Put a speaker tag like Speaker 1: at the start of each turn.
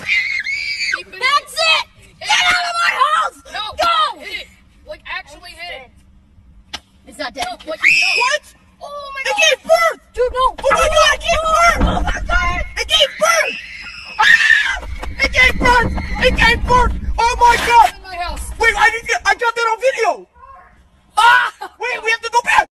Speaker 1: That's it! Get out of my house!
Speaker 2: No!
Speaker 1: Go!
Speaker 2: Hit it! Like, actually hit it!
Speaker 1: It's not dead.
Speaker 2: No, like, no.
Speaker 3: What?
Speaker 2: Oh my
Speaker 3: It
Speaker 2: god!
Speaker 3: gave birth!
Speaker 1: Dude, no!
Speaker 3: Oh my god, it gave birth! Oh my god! It gave birth! Ah! It gave birth! It gave birth! Oh my god!
Speaker 2: In my house!
Speaker 3: Wait, I got that on video! Ah! Wait, we have to go back!